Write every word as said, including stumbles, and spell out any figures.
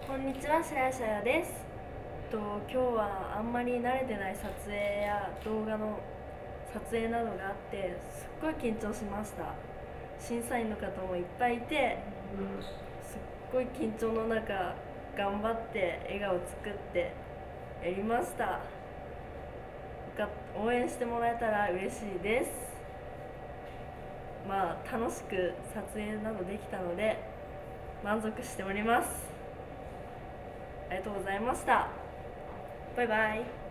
こんにちは、しやしやです。と今日はあんまり慣れてない撮影や動画の撮影などがあってすっごい緊張しました。審査員の方もいっぱいいて、すっごい緊張の中頑張って笑顔作ってやりました。よか応援してもらえたら嬉しいです。まあ楽しく撮影などできたので満足しております。ありがとうございました。バイバイ。